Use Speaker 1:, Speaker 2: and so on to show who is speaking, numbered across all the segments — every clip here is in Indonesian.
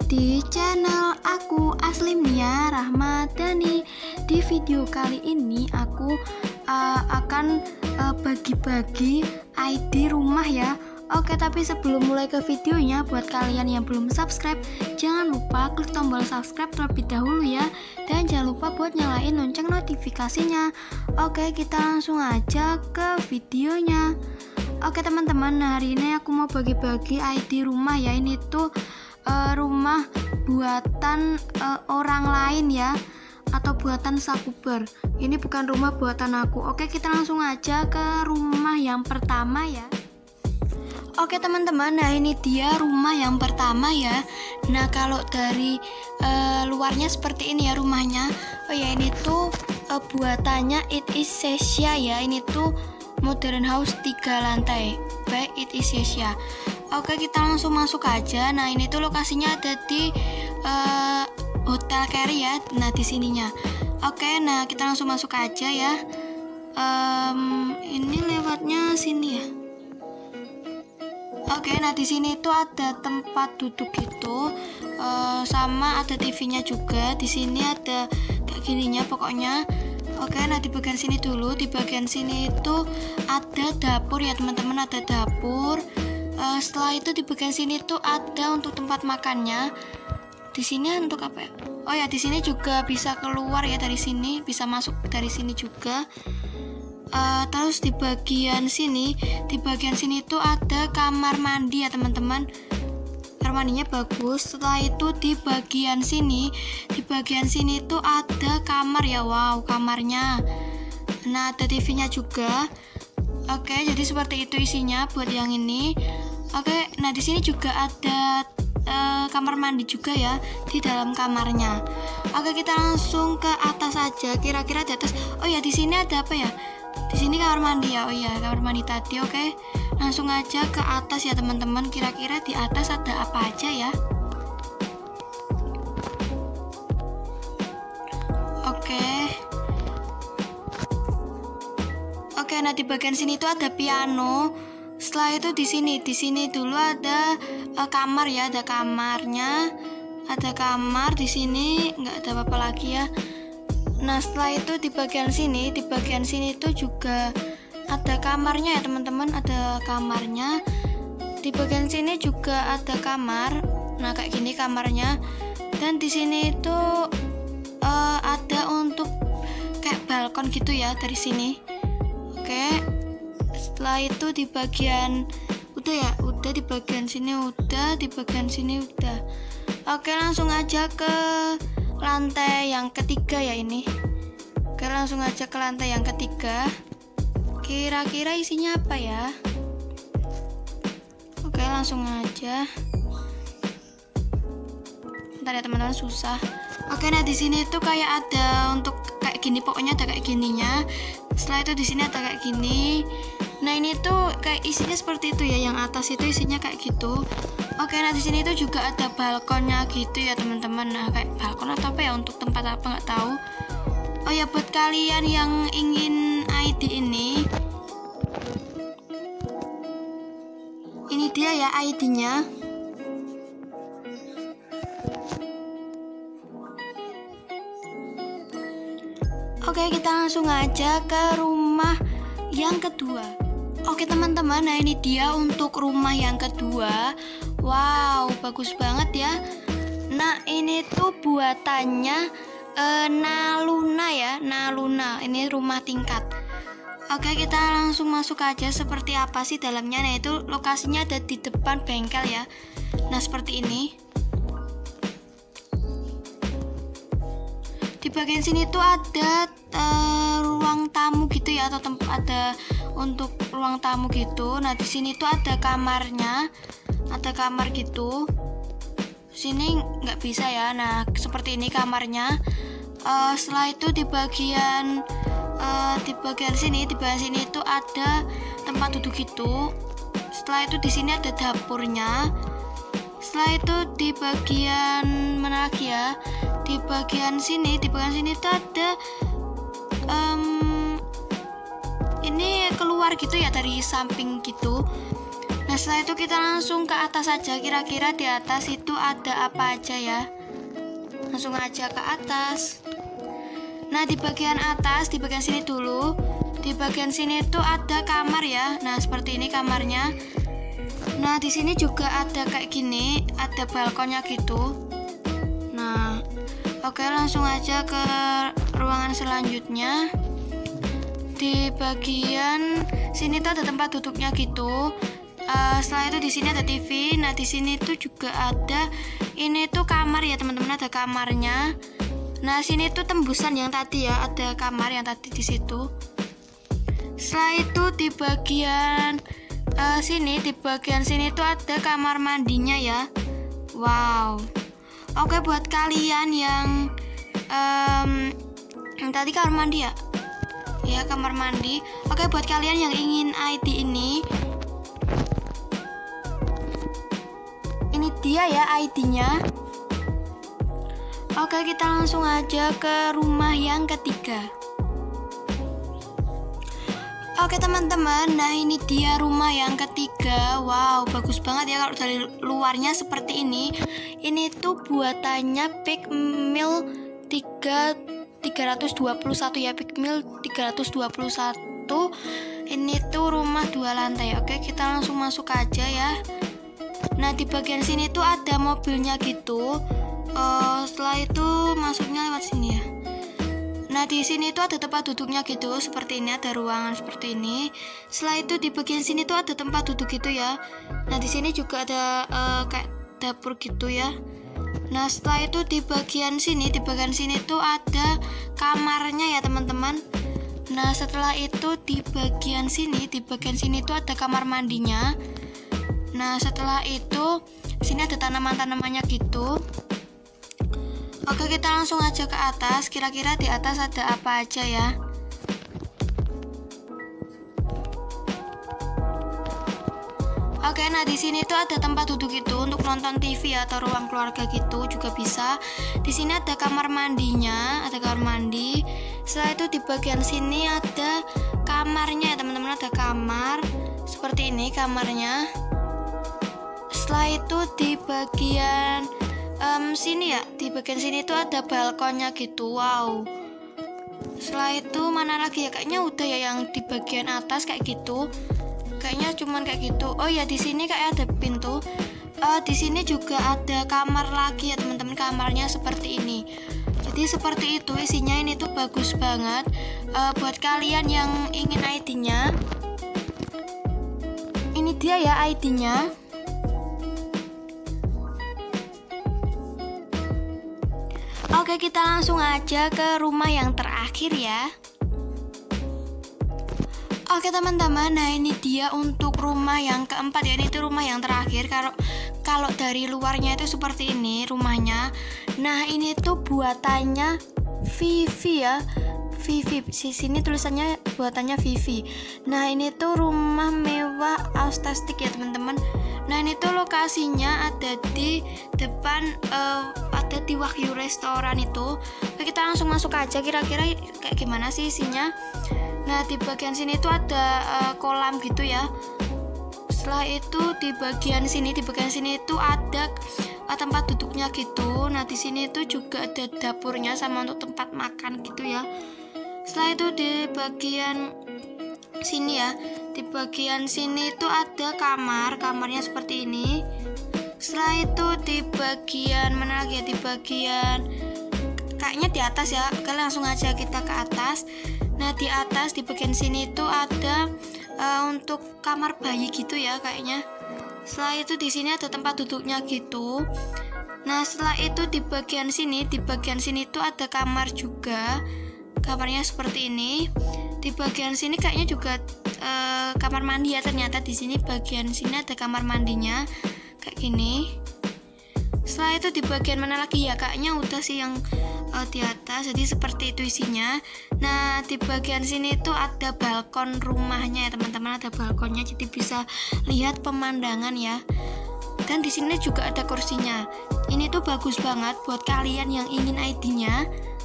Speaker 1: di channel aku Aslimnia Rahmadani. Di video kali ini aku akan bagi-bagi ID rumah ya. Oke, tapi sebelum mulai ke videonya, buat kalian yang belum subscribe, jangan lupa klik tombol subscribe terlebih dahulu ya. Dan jangan lupa buat nyalain lonceng notifikasinya. Oke, kita langsung aja ke videonya. Oke teman-teman, hari ini aku mau bagi-bagi ID rumah ya. Ini tuh rumah buatan orang lain ya, atau buatan sakuber. Ini bukan rumah buatan aku. Oke, kita langsung aja ke rumah yang pertama ya. Oke teman-teman, nah ini dia rumah yang pertama ya. Nah kalau dari luarnya seperti ini ya rumahnya. Oh ya, ini tuh buatannya It Is Asia ya. Ini tuh modern house 3 lantai by It Is Asia. Oke, kita langsung masuk aja. Nah ini tuh lokasinya ada di Hotel Carry ya. Nah di sininya. Oke, nah kita langsung masuk aja ya. Ini lewatnya sini ya. Oke, nah di sini tuh ada tempat duduk gitu, sama ada TV-nya juga. Di sini ada kayak gininya pokoknya. Oke, nah di bagian sini dulu. Di bagian sini itu ada dapur ya teman-teman, ada dapur. Setelah itu di bagian sini tuh ada untuk tempat makannya. Di sini untuk apa ya? Oh ya, di sini juga bisa keluar ya dari sini, bisa masuk dari sini juga. Terus di bagian sini tuh ada kamar mandi ya teman-teman. Kamar mandinya bagus. Setelah itu di bagian sini tuh ada kamar ya. Wow, kamarnya. Nah ada TV-nya juga. Oke, jadi seperti itu isinya buat yang ini. Oke, nah di sini juga ada kamar mandi juga ya di dalam kamarnya. Oke, kita langsung ke atas aja. Kira-kira di atas. Oh ya, di sini ada apa ya? Di sini kamar mandi ya. Oh iya, kamar mandi tadi. Oke, langsung aja ke atas ya teman-teman. Kira-kira di atas ada apa aja ya? Oke, nah di bagian sini tuh ada piano. Setelah itu di sini dulu ada kamar ya, ada kamarnya. Ada kamar di sini, nggak ada apa-apa lagi ya. Nah setelah itu di bagian sini tuh juga ada kamarnya ya teman-teman, ada kamarnya. Di bagian sini juga ada kamar. Nah kayak gini kamarnya. Dan di sini itu ada untuk kayak balkon gitu ya dari sini. Oke, setelah itu di bagian udah di bagian sini udah, di bagian sini udah. Oke, langsung aja ke lantai yang ketiga ya ini. Oke, langsung aja ke lantai yang ketiga. Kira-kira isinya apa ya? Oke, langsung aja. Bentar ya teman-teman, susah. Oke, nah di sini tuh kayak ada untuk kayak gini, pokoknya ada kayak gininya. Setelah itu di sini ada kayak gini. Nah ini tuh kayak isinya seperti itu ya. Yang atas itu isinya kayak gitu. Oke, nah di sini tuh juga ada balkonnya gitu ya teman-teman. Nah kayak balkon atau apa ya, untuk tempat apa nggak tahu. Oh ya, buat kalian yang ingin ID ini dia ya ID-nya. Oke, kita langsung aja ke rumah yang kedua. Oke teman-teman, nah ini dia untuk rumah yang kedua. Wow, bagus banget ya. Nah ini tuh buatannya Naluna ya, Naluna. Ini rumah tingkat. Oke, kita langsung masuk aja seperti apa sih dalamnya. Nah itu lokasinya ada di depan bengkel ya. Nah seperti ini. Di bagian sini tuh ada ruang tamu gitu ya, atau tempat ada untuk ruang tamu gitu. Nah di sini tuh ada kamarnya, ada kamar gitu. Sini nggak bisa ya. Nah seperti ini kamarnya. Setelah itu di bagian sini tuh ada tempat duduk gitu. Setelah itu di sini ada dapurnya. Setelah itu di bagian mana lagi ya? Di bagian sini tuh ada ini keluar gitu ya dari samping gitu. Nah setelah itu kita langsung ke atas saja. Kira-kira di atas itu ada apa aja ya. Langsung aja ke atas. Nah di bagian atas, di bagian sini dulu. Di bagian sini itu ada kamar ya. Nah seperti ini kamarnya. Nah di sini juga ada kayak gini, ada balkonnya gitu. Nah oke, langsung aja ke ruangan selanjutnya. Di bagian sini tuh ada tempat duduknya gitu. Setelah itu di sini ada TV. Nah di sini tuh juga ada, ini tuh kamar ya teman-teman, ada kamarnya. Nah sini tuh tembusan yang tadi ya, ada kamar yang tadi di situ. Setelah itu di bagian sini, di bagian sini tuh ada kamar mandinya ya. Wow. Oke, buat kalian yang tadi kamar mandi ya. Ya kamar mandi. Oke, buat kalian yang ingin ID ini dia ya ID-nya. Oke, kita langsung aja ke rumah yang ketiga. Oke teman-teman, nah ini dia rumah yang ketiga. Wow, bagus banget ya kalau dari luarnya seperti ini. Ini tuh buatannya Pixmill 321 ya, Pixmill 321. Ini tuh rumah 2 lantai. Oke, kita langsung masuk aja ya. Nah di bagian sini tuh ada mobilnya gitu. Setelah itu masuknya lewat sini ya. Nah di sini tuh ada tempat duduknya gitu, seperti ini, ada ruangan seperti ini. Setelah itu di bagian sini tuh ada tempat duduk gitu ya. Nah di sini juga ada kayak dapur gitu ya. Nah setelah itu di bagian sini tuh ada kamarnya ya teman-teman. Nah setelah itu di bagian sini tuh ada kamar mandinya. Nah setelah itu sini ada tanaman-tanamannya gitu. Oke, kita langsung aja ke atas. Kira-kira di atas ada apa aja ya. Oke, nah di sini tuh ada tempat duduk itu untuk nonton TV atau ruang keluarga gitu juga bisa. Di sini ada kamar mandinya, ada kamar mandi. Setelah itu di bagian sini ada kamarnya ya teman-teman, ada kamar seperti ini kamarnya. Setelah itu di bagian sini ya, di bagian sini tuh ada balkonnya gitu. Wow. Setelah itu mana lagi ya, kayaknya udah ya yang di bagian atas kayak gitu. Kayaknya cuman kayak gitu. Oh ya, di sini kayak ada pintu. Di sini juga ada kamar lagi ya teman-teman, kamarnya seperti ini. Jadi seperti itu isinya. Ini tuh bagus banget. Buat kalian yang ingin ID-nya, ini dia ya ID-nya. Oke, kita langsung aja ke rumah yang terakhir ya. Oke teman-teman, nah ini dia untuk rumah yang keempat ya. Ini tuh rumah yang terakhir. Kalau dari luarnya itu seperti ini rumahnya. Nah ini tuh buatannya Vivi ya. Vivi, di sini tulisannya buatannya Vivi. Nah ini tuh rumah mewah autistik ya teman-teman. Nah ini tuh lokasinya ada di depan, ada di Wahyu Restoran itu. Oke, kita langsung masuk aja. Kira-kira kayak gimana sih isinya. Nah di bagian sini tuh ada kolam gitu ya. Setelah itu di bagian sini itu ada tempat duduknya gitu. Nah di sini tuh juga ada dapurnya sama untuk tempat makan gitu ya. Setelah itu di bagian sini ya, di bagian sini itu ada kamarnya seperti ini. Setelah itu di bagian mana lagi ya, di bagian kayaknya di atas ya. Oke, langsung aja kita ke atas. Nah di atas di bagian sini itu ada untuk kamar bayi gitu ya kayaknya. Setelah itu di sini ada tempat duduknya gitu. Nah setelah itu di bagian sini itu ada kamar juga. Kamarnya seperti ini. Di bagian sini kayaknya juga kamar mandi ya, ternyata di sini bagian sini ada kamar mandinya kayak gini. Setelah itu di bagian mana lagi ya, kayaknya udah sih yang di atas. Jadi seperti itu isinya. Nah di bagian sini itu ada balkon rumahnya ya teman-teman, ada balkonnya jadi bisa lihat pemandangan ya. Dan di sini juga ada kursinya. Ini tuh bagus banget buat kalian yang ingin ID-nya.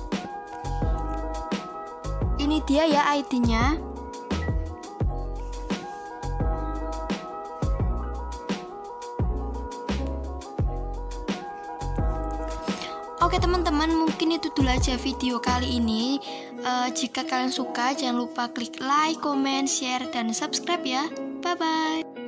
Speaker 1: Ini dia ya ID-nya. Oke teman-teman, mungkin itu dulu aja video kali ini. Jika kalian suka, jangan lupa klik like, comment, share, dan subscribe ya. Bye-bye.